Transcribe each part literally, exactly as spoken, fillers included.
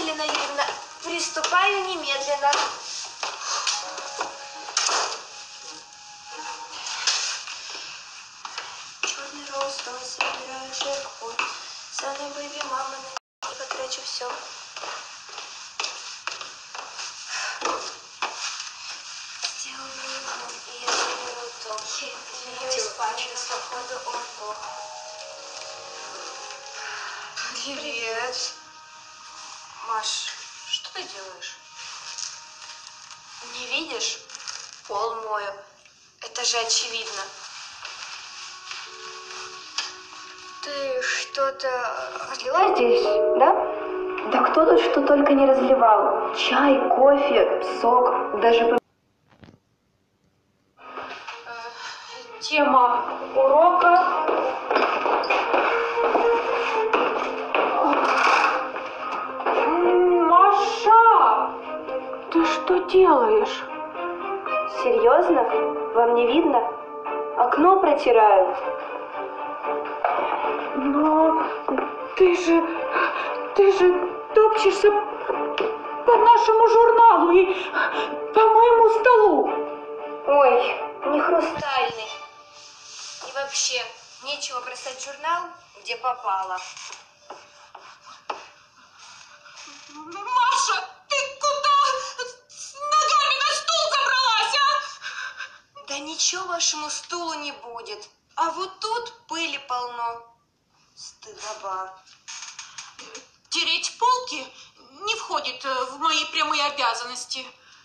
Елена Юрьевна, приступаю немедленно. Черный Роллс-Ройс, собираю джекпот. Саня бэйби, мама, на потрачу все. Сделаю его, и я заберу то. Ее испачкаю, походу он бог. Привет. Маш, что ты делаешь? Не видишь? Пол мою. Это же очевидно. Ты что-то разлила здесь, да? Да кто тут что только не разливал. Чай, кофе, сок, даже... Тема урока. Маша, ты что делаешь? Серьезно? Вам не видно? Окно протираю. Но ты же, ты же топчешься по нашему журналу и по моему столу. Ой, не хрустальный. И вообще, нечего бросать журнал, где попало. Маша, ты куда с ногами на стул забралась, а? Да ничего вашему стулу не будет. А вот тут пыли полно. Стыдоба. Тереть полки не входит в мои прямые обязанности.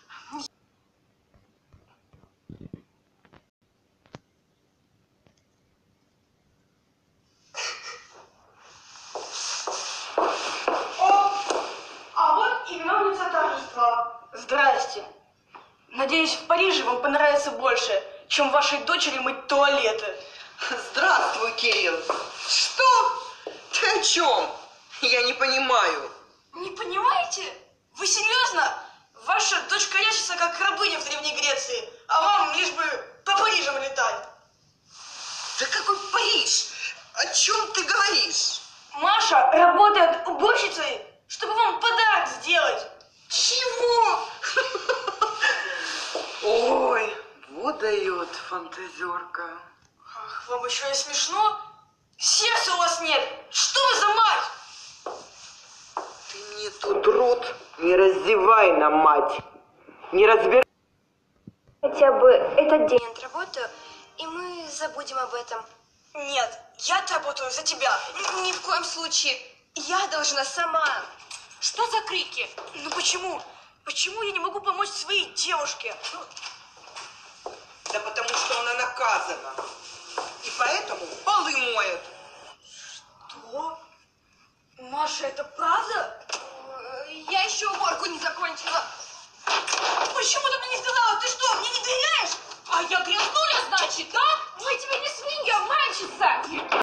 А вот и виновница торжества. Здрасте. Надеюсь, в Париже вам понравится больше, чем вашей дочери мыть туалеты. Здравствуй, Кирилл. Что? Ты о чем? Я не понимаю. Не понимаете? Вы серьезно? Ваша дочь корячится, как рабыня в Древней Греции, а вам лишь бы по Парижам летать. Да какой Париж? О чем ты говоришь? Маша работает уборщицей, чтобы вам подарок сделать. Чего? Ой, вот дает фантазерка. Ах, вам еще и смешно? Сердца у вас нет. Что вы за мать? Ты мне тут рот не раздевай на мать. Не разбирай. Хотя бы этот день. Я отработаю, и мы забудем об этом. Нет, я отработаю за тебя. Ни в коем случае. Я должна сама. Что за крики? Ну почему? Почему я не могу помочь своей девушке? Да потому что она наказана. И поэтому полы моет. Что? Маша, это правда? Я еще уборку не закончила. Почему ты мне не сказала? Ты что, мне не доверяешь? А я грязнуля, значит, да? Мы тебе не свинья, мальчица!